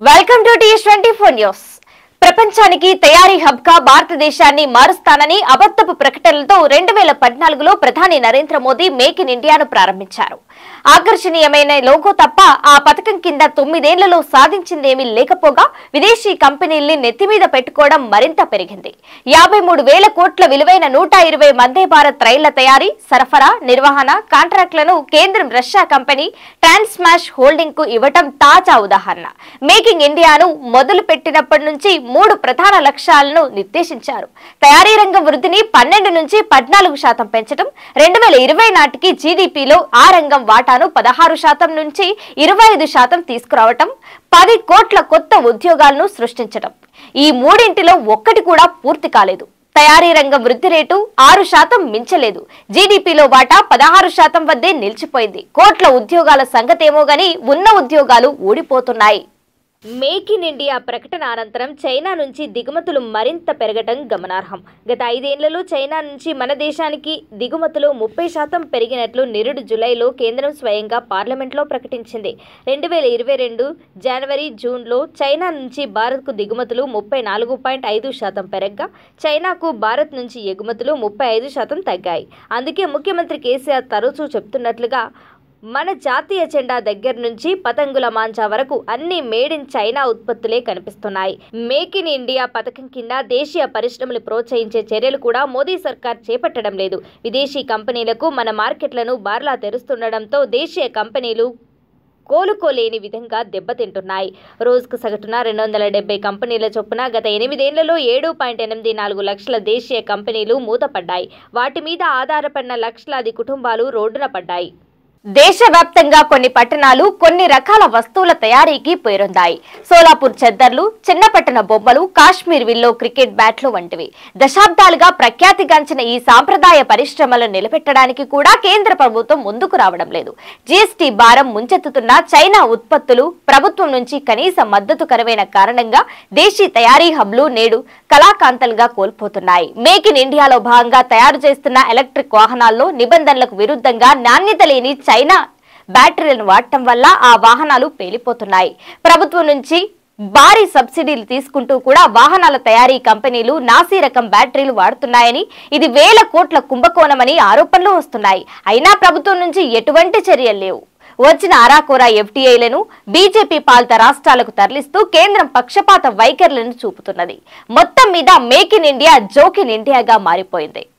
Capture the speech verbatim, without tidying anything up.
Welcome to T S twenty four news. ప్రపంచానికి తయారీ hub గా భారతదేశాన్ని మారుస్తానని అబద్ధపు ప్రకటనలతో రెండు వేల పద్నాలుగులో ప్రధాని నరేంద్ర మోదీ మేక్ ఇన్ ఇండియాను ప్రారంభించారు. ఆకర్షణీయమైన లోగో తప్ప ఆ పథకం కింద తొమ్మిదేళ్లలో సాధించిందేమీ లేకపోగా విదేశీ కంపెనీల్ని నెత్తిమీద పెట్టుకోవడం మరింత పెరిగింది. యాభై మూడు వేల కోట్ల విలువైన నూట ఇరవై వందే భారత్ రైళ్ల తయారీ, సరఫరా, నిర్వహణ కాంట్రాక్టులను కేంద్రం రష్యా కంపెనీ ట్రాన్స్మాష్ హోల్డింగ్ కు ఇవ్వటం తాజా ఉదాహరణ. మేకింగ్ ఇండియాను మొదలు పెట్టినప్పటి నుంచి మూడు ప్రధాన లక్ష్యాలను నిర్దేశించారు. తయారీ రంగం వృద్ధిని పన్నెండు నుంచి పద్నాలుగు శాతం పెంచడం, రెండు వేల ఇరవై నాటికి జీడీపీలో ఆ రంగం వాటాను పదహారు శాతం నుంచి ఇరవై ఐదు శాతం తీసుకురావటం, పది కోట్ల కొత్త ఉద్యోగాలను సృష్టించడం. ఈ మూడింటిలో ఒక్కటి కూడా పూర్తి కాలేదు. తయారీ రంగం వృద్ధి రేటు ఆరు శాతం మించలేదు. జీడీపీలో వాటా పదహారు శాతం వద్దే నిలిచిపోయింది. కోట్ల ఉద్యోగాల సంగతేమో గాని ఉన్న ఉద్యోగాలు ఊడిపోతున్నాయి. మేక్ ఇన్ ఇండియా ప్రకటన అనంతరం చైనా నుంచి దిగుమతులు మరింత పెరగటం గమనార్హం. గత ఐదేళ్లలో చైనా నుంచి మన దేశానికి దిగుమతులు ముప్పై శాతం పెరిగినట్లు నిరుడు జులైలో కేంద్రం స్వయంగా పార్లమెంట్లో ప్రకటించింది. రెండు వేల ఇరవై రెండు జనవరి జూన్లో చైనా నుంచి భారత్కు దిగుమతులు ముప్పై నాలుగు పాయింట్ ఐదు శాతం పెరగ్గా చైనాకు భారత్ నుంచి ఎగుమతులు ముప్పై ఐదు శాతం తగ్గాయి. అందుకే ముఖ్యమంత్రి కేసీఆర్ తరచూ చెప్తున్నట్లుగా మన జాతీయ జెండా దగ్గర నుంచి పతంగుల మాంచా వరకు అన్ని మేడ్ ఇన్ చైనా ఉత్పత్తులే కనిపిస్తున్నాయి. మేక్ ఇన్ ఇండియా పథకం కింద దేశీయ పరిశ్రమలు ప్రోత్సహించే చర్యలు కూడా మోదీ సర్కార్ చేపట్టడం లేదు. విదేశీ కంపెనీలకు మన మార్కెట్లను బార్లా తెరుస్తుండటంతో దేశీయ కంపెనీలు కోలుకోలేని విధంగా దెబ్బతింటున్నాయి. రోజుకు సగటున రెండు వందల డెబ్బై కంపెనీల చొప్పున గత ఎనిమిదేళ్లలో ఏడు పాయింట్ ఎనిమిది నాలుగు లక్షల దేశీయ కంపెనీలు మూతపడ్డాయి. వాటి మీద ఆధారపడిన లక్షలాది కుటుంబాలు రోడ్డున పడ్డాయి. దేశవ్యాప్తంగా కొన్ని పట్టణాలు కొన్ని రకాల వస్తువుల తయారీకి పేరొందాయి. సోలాపూర్ చెద్దర్లు, చిన్నపట్టణ బొమ్మలు, కాశ్మీర్ విల్లో క్రికెట్ బ్యాట్లు వంటివి. దశాబ్దాలుగా ప్రఖ్యాతిగాంచిన ఈ సాంప్రదాయ పరిశ్రమలను నిలబెట్టడానికి కూడా కేంద్ర ప్రభుత్వం ముందుకు రావడం లేదు. జీఎస్టీ భారం ముంచెత్తుతున్న చైనా ఉత్పత్తులు ప్రభుత్వం నుంచి కనీస మద్దతు కరువైన కారణంగా దేశీ తయారీ హబ్లు నేడు కళాకాంతలుగా కోల్పోతున్నాయి. మేక్ ఇన్ ఇండియాలో భాగంగా తయారు చేస్తున్న ఎలక్ట్రిక్ వాహనాల్లో నిబంధనలకు విరుద్ధంగా నాణ్యత లేని చైనా బ్యాటరీలను వాడటం వల్ల ఆ వాహనాలు పేలిపోతున్నాయి. ప్రభుత్వం నుంచి భారీ సబ్సిడీలు తీసుకుంటూ కూడా వాహనాల తయారీ కంపెనీలు నాసీ రకం బ్యాటరీలు వాడుతున్నాయని, ఇది వేల కోట్ల కుంభకోణమని ఆరోపణలు వస్తున్నాయి. అయినా ప్రభుత్వం నుంచి ఎటువంటి చర్యలు లేవు. వచ్చిన అరాకొరా ఎఫ్టీఐలను బీజేపీ పాలిత రాష్ట్రాలకు తరలిస్తూ కేంద్రం పక్షపాత వైఖరులను చూపుతున్నది. మొత్తం మీద make in India joke in ఇండియాగా మారిపోయింది.